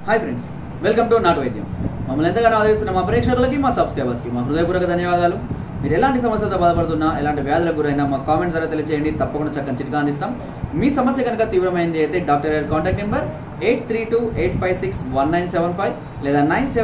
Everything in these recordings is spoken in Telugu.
హాయ్ ఫ్రెండ్స్, వెల్కమ్ టు నాటు వైద్యం. మమ్మల్ని ఎంతగానో ఆదరిస్తున్న మా ప్రేక్షకులకి, మా సబ్స్క్రైబర్స్కి మా హృదయపూర్వక ధన్యవాదాలు. మీరు ఎలాంటి సమస్యలతో బాధపడుతున్నా, ఎలాంటి వ్యాధులకు గురైనా మా కామెంట్ ద్వారా తెలియజేయండి. తప్పకుండా చక్కని చిట్కా అందిస్తాం. మీ సమస్య కనుక తీవ్రమైంది అయితే డాక్టర్ గారి కాంటాక్ట్ నెంబర్ 8328561975 లేదా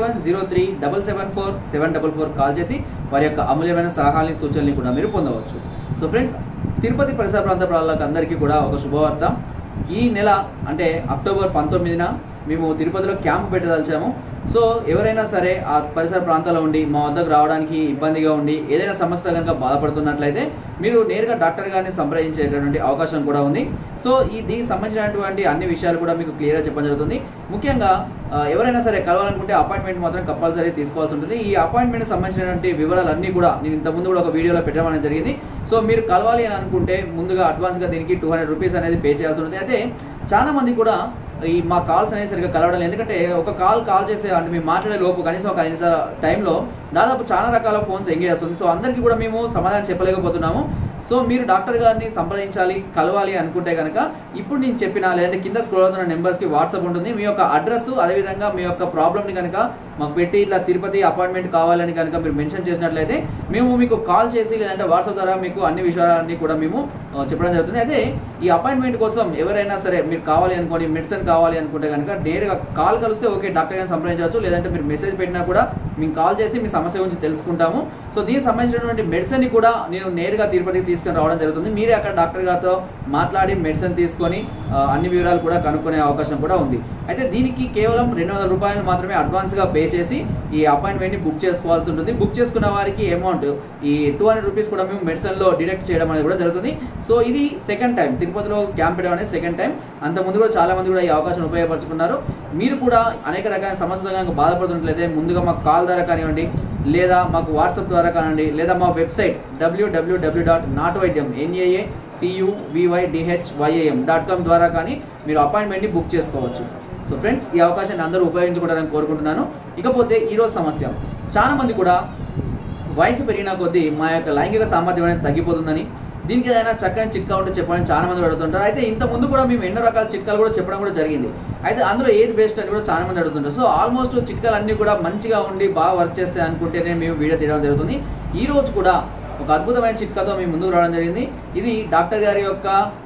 9703774744 కాల్ చేసి వారి యొక్క అమూల్యమైన సలహాలని, సూచనలు కూడా మీరు పొందవచ్చు. సో ఫ్రెండ్స్, తిరుపతి పరిసర ప్రాంత ప్రజలకు అందరికీ కూడా ఒక శుభవార్త. ఈ నెల అంటే అక్టోబర్ 19న మేము తిరుపతిలో క్యాంప్ పెట్టదలిచాము. సో ఎవరైనా సరే ఆ పరిసర ప్రాంతాల్లో ఉండి మా వద్దకు రావడానికి ఇబ్బందిగా ఉండి ఏదైనా సమస్య కనుక బాధపడుతున్నట్లయితే మీరు నేరుగా డాక్టర్ గారిని సంప్రదించేటటువంటి అవకాశం కూడా ఉంది. సో దీనికి సంబంధించినటువంటి అన్ని విషయాలు కూడా మీకు క్లియర్గా చెప్పడం జరుగుతుంది. ముఖ్యంగా ఎవరైనా సరే కలవాలనుకుంటే అపాయింట్మెంట్ మాత్రం కంపల్సరీ తీసుకోవాల్సి ఉంటుంది. ఈ అపాయింట్మెంట్ సంబంధించినటువంటి వివరాలన్నీ కూడా నేను ఇంతకుముందు కూడా ఒక వీడియోలో పెట్టడం జరిగింది. సో మీరు కలవాలి అని అనుకుంటే ముందుగా అడ్వాన్స్గా దీనికి 200 రూపీస్ అనేది పే చేయాల్సి ఉంటుంది. అయితే చాలా మంది కూడా మా కాల్స్ అనేది సరిగ్గా కలవడం, ఎందుకంటే ఒక కాల్ చేసే అంటే మేము మాట్లాడే లోపు కనీసం ఒక 5 టైంలో దాదాపు చాలా రకాల ఫోన్స్ ఎంగేజ్ వస్తుంది. సో అందరికీ కూడా మేము సమాధానం చెప్పలేకపోతున్నాము. సో మీరు డాక్టర్ గారిని సంప్రదించాలి, కలవాలి అనుకుంటే కనుక ఇప్పుడు నేను చెప్పిన లేదంటే కింద స్క్రోల్ అవుతున్న నెంబర్స్కి వాట్సాప్ ఉంటుంది. మీ యొక్క అడ్రస్, అదేవిధంగా మీ యొక్క ప్రాబ్లమ్ని కనుక మాకు పెట్టి ఇట్లా తిరుపతి అపాయింట్మెంట్ కావాలని కనుక మీరు మెన్షన్ చేసినట్లయితే మేము మీకు కాల్ చేసి లేదంటే వాట్సాప్ ద్వారా మీకు అన్ని విషయాలన్నీ కూడా మేము చెప్పడం జరుగుతుంది. అయితే ఈ అపాయింట్మెంట్ కోసం ఎవరైనా సరే మీరు కావాలి అనుకోని మెడిసిన్ కావాలి అనుకుంటే కనుక డైరెక్ట్గా కాల్ కలిస్తే ఓకే డాక్టర్ గారిని సంప్రదించవచ్చు. లేదంటే మీరు మెసేజ్ పెట్టినా కూడా మేము కాల్ చేసి మీ సమస్య గురించి తెలుసుకుంటాము. సో దీనికి సంబంధించినటువంటి మెడిసిన్ కూడా నేను నేరుగా తిరుపతికి తీసుకొని రావడం జరుగుతుంది. మీరే అక్కడ డాక్టర్ గారితో మాట్లాడి మెడిసిన్ తీసుకొని అన్ని వివరాలు కూడా కనుక్కునే అవకాశం కూడా ఉంది. అయితే దీనికి కేవలం 200 రూపాయలు మాత్రమే అడ్వాన్స్గా పే చేసి ఈ అపాయింట్మెంట్ని బుక్ చేసుకోవాల్సి ఉంటుంది. బుక్ చేసుకున్న వారికి అమౌంట్ ఈ 200 రూపీస్ కూడా మేము మెడిసిన్లో డిడక్ట్ చేయడం అనేది కూడా జరుగుతుంది. సో ఇది సెకండ్ టైం తిరుపతిలో క్యాంప్ పెట్టడం అనేది సెకండ్ టైం. అంతకుముందు కూడా చాలా మంది కూడా ఈ అవకాశం ఉపయోగపరుచుకున్నారు. మీరు కూడా అనేక రకాల సమస్యలతో కనుక బాధపడుతున్నట్లయితే ముందుగా మాకు కాల్ ద్వారా కానివ్వండి, లేదా మాకు వాట్సాప్ ద్వారా కానివ్వండి, లేదా మా వెబ్సైట్ www.natuvydhyam.com ద్వారా కానీ మీరు అపాయింట్మెంట్ని బుక్ చేసుకోవచ్చు. సో ఫ్రెండ్స్, ఈ అవకాశాన్ని అందరూ ఉపయోగించుకుంటారని కోరుకుంటున్నాను. ఇకపోతే ఈరోజు సమస్య, చాలా మంది కూడా వయసు పెరిగిన కొద్దీ మా యొక్క లైంగిక సామర్థ్యం అనేది తగ్గిపోతుందని, దీనికి ఏదైనా చక్కని చిట్కా ఉంటే చెప్పని చాలా మంది అడుగుతుంటారు. అయితే ఇంత ముందు కూడా మేము ఎన్నో రకాల చిట్కాలు కూడా చెప్పడం కూడా జరిగింది. అయితే అందులో ఏది బెస్ట్ అని కూడా చాలా మంది అడుగుతుంటారు. సో ఆల్మోస్ట్ చిట్కాలు అన్నీ కూడా మంచిగా ఉండి బాగా వర్క్ చేస్తాయి అనుకుంటేనే మేము వీడియో తీయడం జరుగుతుంది. ఈ రోజు కూడా ఒక అద్భుతమైన చిట్కాతో మేము ముందుకు రావడం జరిగింది. ఇది డాక్టర్ గారి యొక్క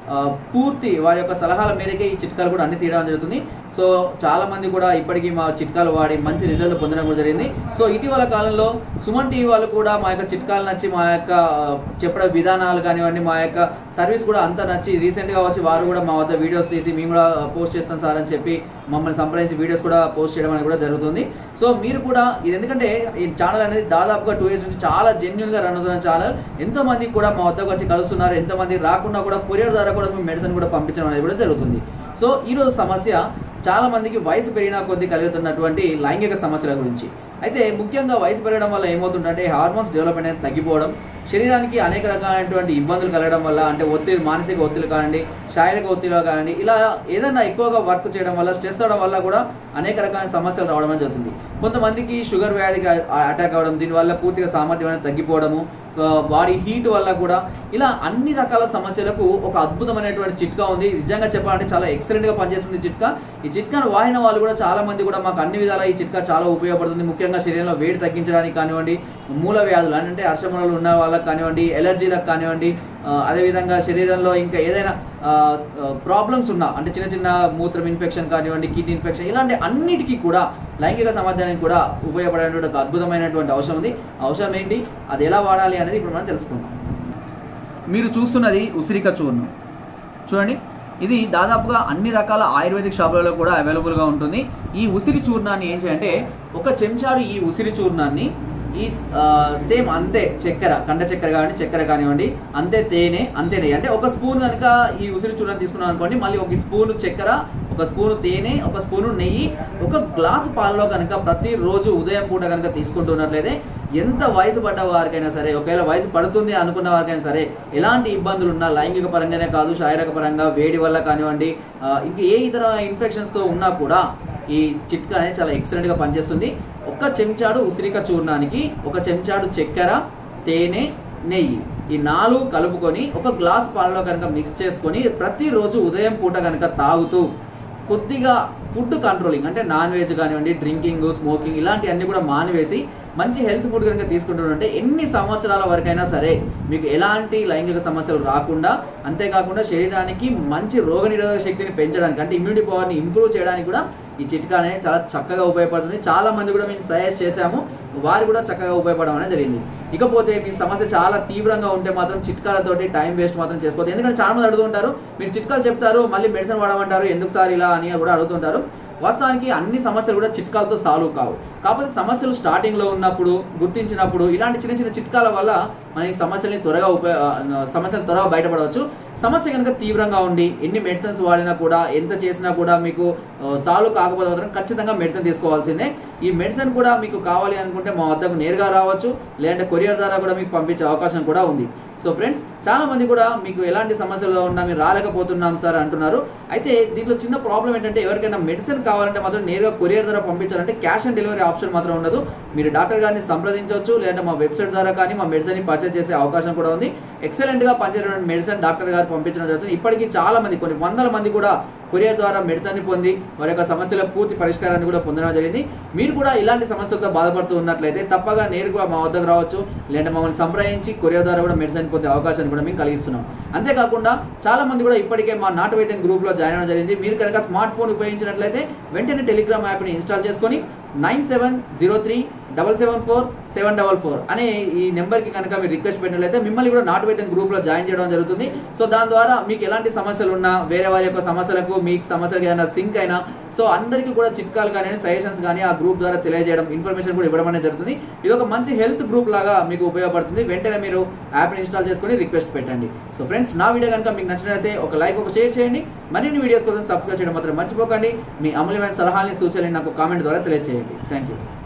పూర్తి వారి యొక్క సలహాల మేరకే ఈ చిట్కాలు కూడా అన్ని తీయడం జరుగుతుంది. సో చాలా మంది కూడా ఇప్పటికీ మా చిట్కాలు వాడి మంచి రిజల్ట్ పొందడం కూడా జరిగింది. సో ఇటీవల కాలంలో సుమన్ టీవీ వాళ్ళు కూడా మా యొక్క చిట్కాలు నచ్చి మా యొక్క చెప్పడం విధానాలు కానివ్వండి, మా యొక్క సర్వీస్ కూడా అంతా నచ్చి రీసెంట్గా వచ్చి వారు కూడా మా వద్ద వీడియోస్ తీసి మేము కూడా పోస్ట్ చేస్తాం సార్ అని చెప్పి మమ్మల్ని సంప్రదించి వీడియోస్ కూడా పోస్ట్ చేయడం అనేది కూడా జరుగుతుంది. సో మీరు కూడా ఇది, ఎందుకంటే ఈ ఛానల్ అనేది దాదాపుగా 2 years నుంచి చాలా జెన్యున్గా రన్ అవుతున్న ఛానల్. ఎంతో మంది కూడా మా వద్దకు వచ్చి కలుస్తున్నారు. ఎంతోమంది రాకుండా కూడా కొరియర్ ద్వారా కూడా మేము మెడిసిన్ కూడా పంపించడం అనేది కూడా జరుగుతుంది. సో ఈరోజు సమస్య చాలా మందికి వయసు పెరిగిన కొద్దీ కలుగుతున్నటువంటి లైంగిక సమస్యల గురించి. అయితే ముఖ్యంగా వయసు పెరగడం వల్ల ఏమవుతుందంటే హార్మోన్స్ డెవలప్మెంట్ అనేది తగ్గిపోవడం, శరీరానికి అనేక రకాలైనటువంటి ఇబ్బందులు కలగడం వల్ల, అంటే ఒత్తిడి, మానసిక ఒత్తిడి కానివ్వండి, శారీరక ఒత్తిడిలో కానివ్వండి, ఇలా ఏదైనా ఎక్కువగా వర్క్ చేయడం వల్ల, స్ట్రెస్ అవడం వల్ల కూడా అనేక రకాల సమస్యలు రావడం జరుగుతుంది. కొంతమందికి షుగర్ వ్యాధికి అటాక్ అవ్వడం, దీనివల్ల పూర్తిగా సామర్థ్యం అనేది తగ్గిపోవడము, బాడీ హీట్ వల్ల కూడా, ఇలా అన్ని రకాల సమస్యలకు ఒక అద్భుతమైనటువంటి చిట్కా ఉంది. నిజంగా చెప్పాలంటే చాలా ఎక్సలెంట్గా పనిచేస్తుంది చిట్కా. ఈ చిట్కాను వాడిన వాళ్ళు కూడా చాలా మంది కూడా మాకు అన్ని విధాలా ఈ చిట్కా చాలా ఉపయోగపడుతుంది. ముఖ్యంగా శరీరంలో వేడి తగ్గించడానికి కానివ్వండి, మూల వ్యాధులు అంటే అర్షములు ఉన్న వాళ్ళకి కానివ్వండి, ఎలర్జీలకు కానివ్వండి, అదేవిధంగా శరీరంలో ఇంకా ఏదైనా ప్రాబ్లమ్స్ ఉన్నా, అంటే చిన్న చిన్న మూత్రం ఇన్ఫెక్షన్ కానివ్వండి, కిడ్నీ ఇన్ఫెక్షన్, ఇలాంటి అన్నిటికీ కూడా లైంగిక సామర్థ్యానికి కూడా ఉపయోగపడేటువంటి ఒక అద్భుతమైనటువంటి ఔషధం ఉంది. ఔషధం ఏంటి, అది ఎలా వాడాలి అనేది ఇప్పుడు మనం తెలుసుకుందాం. మీరు చూస్తున్నది ఉసిరిక చూర్ణం. చూడండి, ఇది దాదాపుగా అన్ని రకాల ఆయుర్వేదిక్ షాపులలో కూడా అవైలబుల్గా ఉంటుంది. ఈ ఉసిరి చూర్ణాన్ని ఏం చేయాలంటే, ఒక చెంచాడు ఈ ఉసిరి చూర్ణాన్ని ఈ సేమ్ అంతే చక్కెర, కండ చక్కెర కానివ్వండి, చక్కెర కానివ్వండి, అంతే తేనె, అంతే నెయ్యి, అంటే ఒక స్పూన్ కనుక ఈ ఉసిరి చూర్ణం తీసుకున్నాం అనుకోండి, మళ్ళీ ఒక స్పూను చక్కెర, ఒక స్పూను తేనె, ఒక స్పూను నెయ్యి, ఒక గ్లాసు పాలలో కనుక ప్రతిరోజు ఉదయం పూట కనుక తీసుకుంటున్నట్లయితే ఎంత వయసు పడ్డ వారికైనా సరే, ఒకవేళ వయసు పడుతుంది అనుకున్న వారికైనా సరే, ఎలాంటి ఇబ్బందులు ఉన్నా లైంగిక పరంగానే కాదు, శారీరక పరంగా వేడి వల్ల కానివ్వండి, ఇంక ఏ ఇతర ఇన్ఫెక్షన్స్తో ఉన్నా కూడా ఈ చిట్కా అనేది చాలా ఎక్సలెంట్గా పనిచేస్తుంది. ఒక చెంచాడు ఉసిరిక చూర్ణానికి ఒక చెంచాడు చక్కెర, తేనె, నెయ్యి, ఈ 4 కలుపుకొని ఒక గ్లాస్ పాలలో కనుక మిక్స్ చేసుకొని ప్రతిరోజు ఉదయం పూట కనుక తాగుతూ కొద్దిగా ఫుడ్ కంట్రోలింగ్ అంటే నాన్ వెజ్ కానివ్వండి, డ్రింకింగ్, స్మోకింగ్ ఇలాంటివన్నీ కూడా మానివేసి మంచి హెల్త్ ఫుడ్ కనుక తీసుకుంటుంటే ఎన్ని సంవత్సరాల వరకైనా సరే మీకు ఎలాంటి లైంగిక సమస్యలు రాకుండా, అంతేకాకుండా శరీరానికి మంచి రోగనిరోధక శక్తిని పెంచడానికి అంటే ఇమ్యూనిటీ పవర్ని ఇంప్రూవ్ చేయడానికి కూడా ఈ చిట్కా అనేది చాలా చక్కగా ఉపయోగపడుతుంది. చాలా మంది కూడా మేము సజెస్ట్ చేశాము, వారు కూడా చక్కగా ఉపయోగపడడం అనేది జరిగింది. ఇకపోతే మీ సమస్య చాలా తీవ్రంగా ఉంటే మాత్రం చిట్కాలతోటి టైం వేస్ట్ మాత్రం చేసుకోవద్దు. ఎందుకంటే చాలా మంది అడుగుతుంటారు, మీరు చిట్కాలు చెప్తారు మళ్ళీ మెడిసిన్ వాడమంటారు, ఎందుకు సార్ ఇలా అని కూడా అడుగుతుంటారు. వాస్తవానికి అన్ని సమస్యలు కూడా చిట్కాలతో సాల్వ్ కావు. కాకపోతే సమస్యలు స్టార్టింగ్లో ఉన్నప్పుడు గుర్తించినప్పుడు ఇలాంటి చిన్న చిన్న చిట్కాల వల్ల మన ఈ సమస్యల్ని త్వరగా బయటపడవచ్చు. సమస్య కనుక తీవ్రంగా ఉండి ఎన్ని మెడిసిన్స్ వాడినా కూడా, ఎంత చేసినా కూడా మీకు సాల్వ్ కాకపోతే మాత్రం ఖచ్చితంగా మెడిసిన్ తీసుకోవాల్సిందే. ఈ మెడిసిన్ కూడా మీకు కావాలి అనుకుంటే మా వద్దకు నేరుగా రావచ్చు, లేదంటే కొరియర్ ద్వారా కూడా మీకు పంపించే అవకాశం కూడా ఉంది. సో ఫ్రెండ్స్, చాలా మంది కూడా మీకు ఎలాంటి సమస్యలు ఉన్నా మీరు రాలేకపోతున్నాం సార్ అంటున్నారు. అయితే దీంట్లో చిన్న ప్రాబ్లం ఏంటంటే, ఎవరికైనా మెడిసిన్ కావాలంటే మాత్రం నేరుగా కొరియర్ ద్వారా పంపించాలంటే క్యాష్ ఆన్ డెలివరీ ఆప్షన్ మాత్రం ఉండదు. మీరు డాక్టర్ గారిని సంప్రదించవచ్చు, లేదంటే మా వెబ్సైట్ ద్వారా కానీ మా మెడిసిన్ పర్చేస్ చేసే అవకాశం కూడా ఉంది. ఎక్సలెంట్ గా పనిచేసేటువంటి మెడిసిన్ డాక్టర్ గారు పంపించడం జరుగుతుంది. ఇప్పటికీ చాలా మంది, కొన్ని వందల మంది కూడా కొరియర్ ద్వారా మెడిసిన్ పొంది వారి యొక్క సమస్యల పూర్తి పరిష్కారాన్ని కూడా పొందడం జరిగింది. మీరు కూడా ఇలాంటి సమస్యలతో బాధపడుతూ ఉన్నట్లయితే తప్పగా నేరుగా మా వద్దకు రావచ్చు, లేదంటే మమ్మల్ని సంప్రదించి కొరియర్ ద్వారా కూడా మెడిసిన్ పొందే అవకాశాన్ని కూడా మేము కలిగిస్తున్నాం. అంతేకాకుండా చాలా మంది కూడా ఇప్పటికే మా నాటు వైద్యం గ్రూప్ లో జాయిన్ అవ్వడం జరిగింది. మీరు కనుక స్మార్ట్ ఫోన్ ఉపయోగించినట్లయితే వెంటనే టెలిగ్రామ్ యాప్ ని ఇన్స్టాల్ చేసుకొని 9703774744 అనే ఈ నెంబర్కి కనుక మీరు రిక్వెస్ట్ పెట్టినట్లయితే మిమ్మల్ని కూడా నాటు వైద్యం గ్రూప్ లో జాయిన్ చేయడం జరుగుతుంది. సో దాని ద్వారా మీకు ఎలాంటి సమస్యలు ఉన్నా, వేరే వారి యొక్క సమస్యలకు మీకు సమస్యలకు ఏదైనా సింక్ అయినా, సో అందరికీ కూడా చిట్కాలు కానీ సజెషన్స్ కానీ ఆ గ్రూప్ ద్వారా తెలియజేయడం, ఇన్ఫర్మేషన్ కూడా ఇవ్వడం అనేది జరుగుతుంది. ఇది ఒక మంచి హెల్త్ గ్రూప్ లాగా మీకు ఉపయోగపడుతుంది. వెంటనే మీరు యాప్ని ఇన్స్టాల్ చేసుకొని రిక్వెస్ట్ పెట్టండి. సో ఫ్రెండ్స్, నా వీడియో కనుక మీకు నచ్చినట్లయితే ఒక లైక్, ఒక షేర్ చేయండి. మరిన్ని వీడియోస్ కోసం సబ్స్క్రైబ్ చేయడం మాత్రం మర్చిపోకండి. మీ అమూల్యమైన సలహాలని, సూచనలు నాకు కామెంట్ ద్వారా తెలియజేయండి. Thank you.